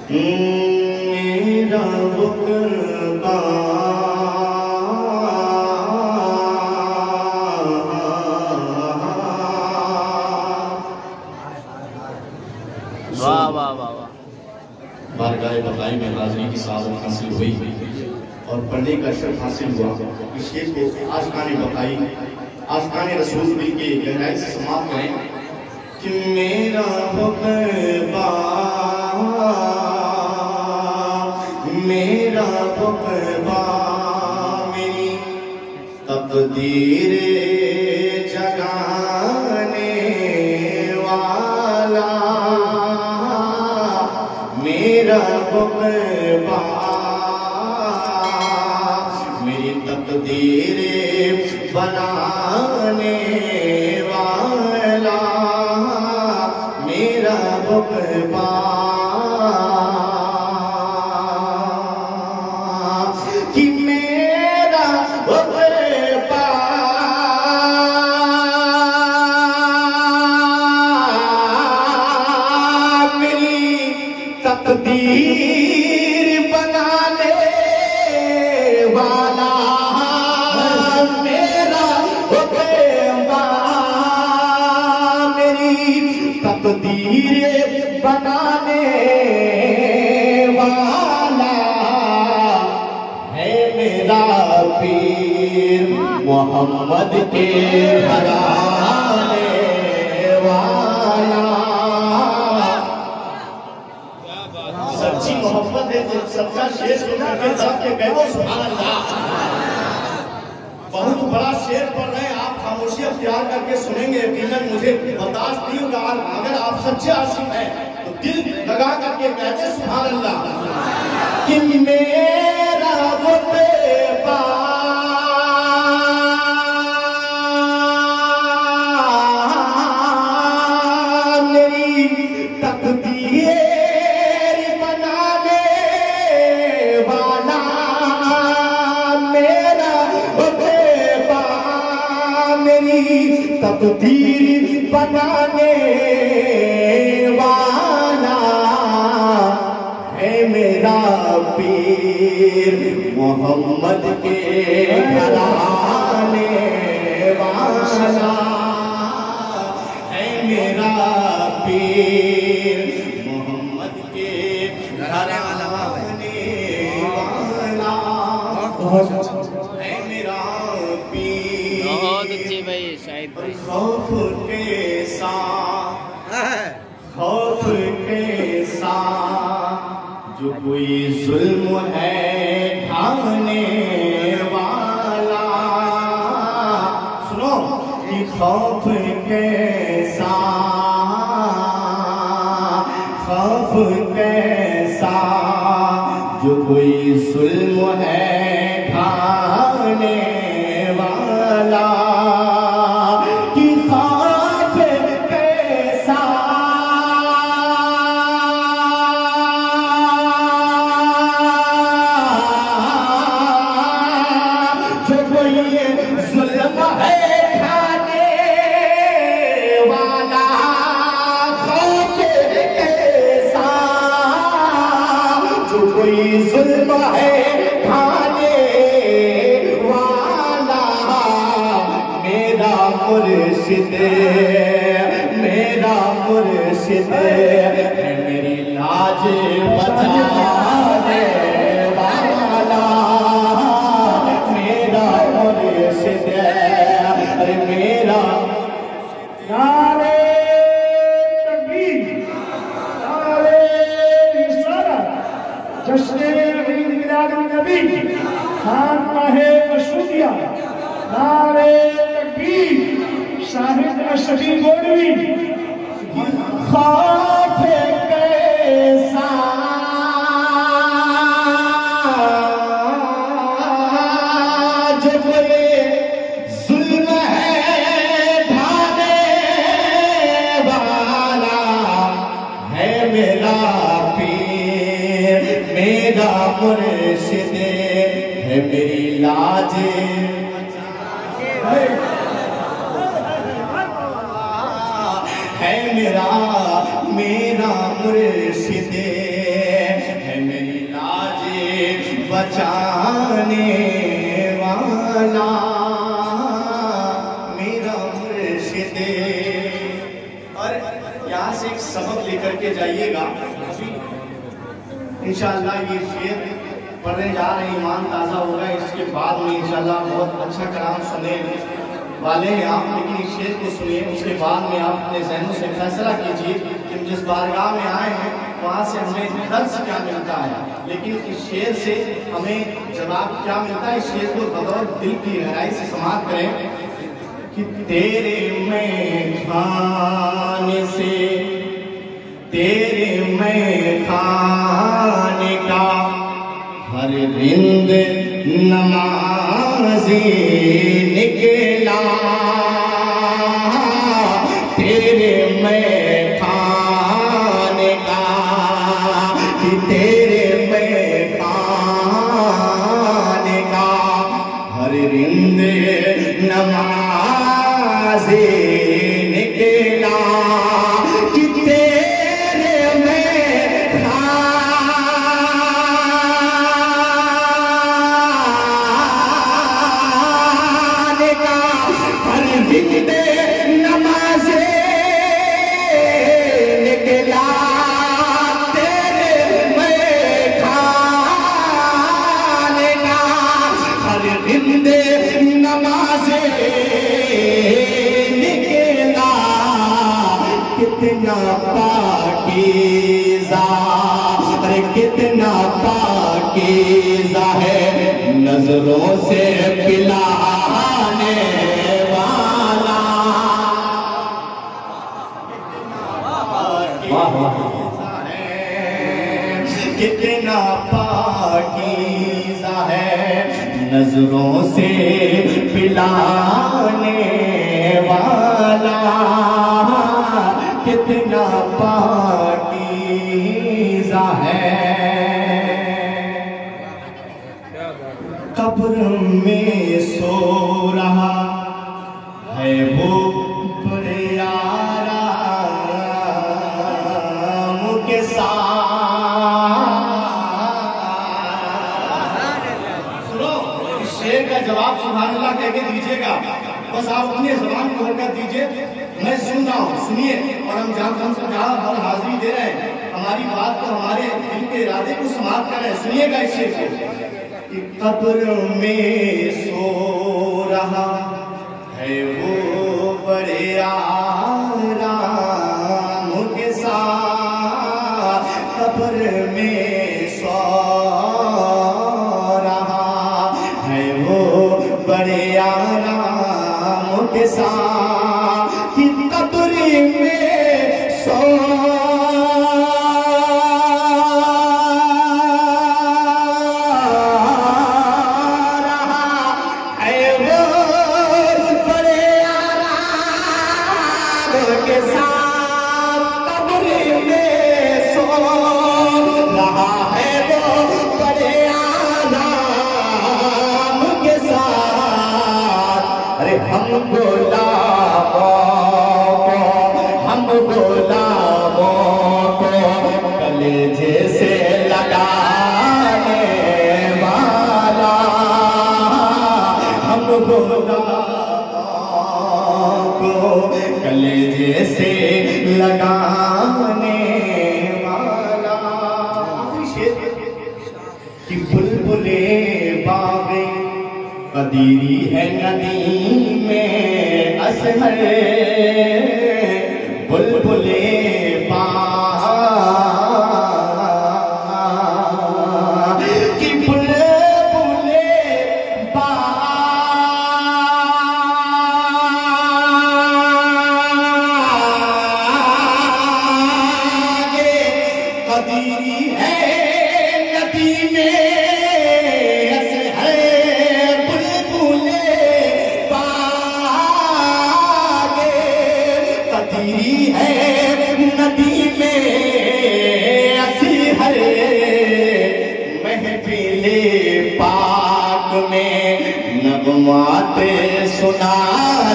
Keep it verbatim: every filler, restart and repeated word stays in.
میرا قربان واہ واہ واہ واہ بارگاہ بقائی میں حاضری کی سعادت حاصل ہوئی اور پڑھنے کا شرف حاصل ہوا. اس شعر کو عاشقان بقائی عاشقان رسول بھی کے گہرائی سے سماعت کریں کہ میرا قربان میرا قربان میری تقدیر جگانے والا میرا قربان میری تقدیر بنانے والا میرا قربان کہ میرا قربان میری تقدیر بنانے والا میرا قربان میری تقدیر بنانے والا ہے میرا پیر محمد کے گھرانے والا. سچی محبت ہے تو سچا شعر سنا کے ساتھ کے کہہ دو سبحان اللہ. بہت بڑا شعر پڑھ رہے ہیں آپ خاموشی اختیار کر کے سنیں گے. یقیناً مجھے برداشت نہیں ہوگا اگر آپ سچے عاشق ہیں تو دل لگا کر کے کہتے سبحان اللہ کہ میرا قربان میری تقدیر بنانے والا میرا قربان میری تقدیر بنانے والا ہے میرا پیر محمد کے گھرانے والا ہے میرا پیر محمد کے گھرانے والا ہے میرا پیر. بہت اچھی بھائی شاہد بھائی. خوف کے ساتھ خوف کے ساتھ جو کوئی ظلم ہے ڈھانے والا سنو کہ خوف کے ساتھ خوف کے ساتھ جو کوئی ظلم ہے ڈھانے والا کہ خوف کے ساتھ جو کوئی ظلم ہے ڈھانے والا خوف کے ساتھ جو کوئی ظلم ہے ڈھانے والا میرا مرشد میرا مرشد ہے میری لاج بچانے والا میرا مرشد ہے میرا. نعرہ تکبیر نعرہ رسالت جشن عید میلاد النبی خاتمہ مشروطیہ نعرہ تکبیر شاہد اشرفی گولوی. خوف کے ساتھ جو کوئی ظلم ہے ڈھانے والا ہے میرا پیر میرا مرشد ہے میری لاج ہے میرا میرا مرشد بچانے والا میرا مرشد. اور یہاں سے ایک سبق لے کر کے جائیے گا انشاءاللہ. یہ شعر پڑھنے جا رہے ہیں, ایمان تازہ ہوگا. اس کے بعد میں انشاءاللہ بہت اچھا کلام سننے والے ہیں آپ, لیکن اس شعر کو سنیے. اس کے بعد میں آپ اپنے ذہنوں سے فیصلہ کیجئے کہ جس بارگاہ میں آئے ہیں وہاں سے ہمیں درس کیا ملتا ہے, لیکن اس شعر سے ہمیں جواب کیا ملتا ہے. اس شعر کو بغور دل کی گہرائی سے سماعت کریں کہ تیرے میں کھانے سے, تیرے میں کھانے کا ہر رند نمازی نکلا, تیرے میں کھانے کا کہ تیرے میں کھانے کا ہر رند نمازی نکلا, کہ تیرے میں کھانے کا ہر رند نمازی نکلا, تیرے میں کھانے کا ہر رند نمازی نکلا. کتنا پاکیزہ, ارے کتنا پاکیزہ ہے نظروں سے پلانے والا. کتنا پاکیزہ ہے نظروں سے پلانے والا, کتنا پاکیزہ ہے. قبر میں سو رہا ہے وہ بڑے آرام کے ساتھ. سنو, اس شعر کا جواب سبحان اللہ کہہ کے دیجیے گا, بس آپ اپنی زبان کو حرکت دیجیے. میں سن رہا ہوں, سنیے. اور ہم جہاں ہم سب جہاں ہر حاضری دے رہے ہیں, ہماری بات کو, ہمارے دل کے ارادے کو سماعت کر رہے ہیں. سنیے گا اس شعر کو کہ قبر میں سو رہا ہے وہ بڑے آرام کے ساتھ, قبر میں سو رہا ہے وہ بڑے آرام کے ساتھ, کہ قبر میں سو ہم غلاموں کو کلیجے سے لگانے والا, ہم غلاموں کو کلیجے سے لگانے والا. کہ بلبلے باغ قدیری ہے ندی میں اسہر, بلبلے باغ کہ بلبلے باغ قدیری ہے ندی میں ہے ندی میں اسہر, محفل پاک میں نغمات سنا